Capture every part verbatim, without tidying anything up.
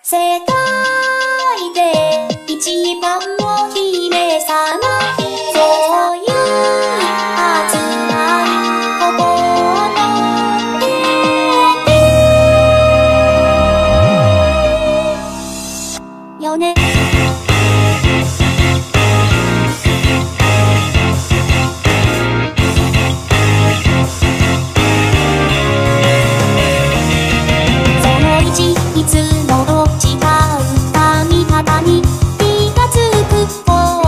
世界で一番の姫様、そういうはずない心のよね。いつもと違う髪型に気がつくこと、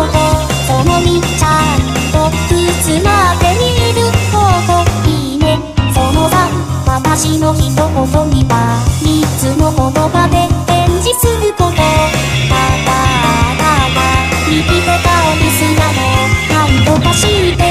そのみちゃんと包まっていることいいね。そのさん、私の一言にはみっつの言葉で返事すること。ただただ右手かリスなの何とかして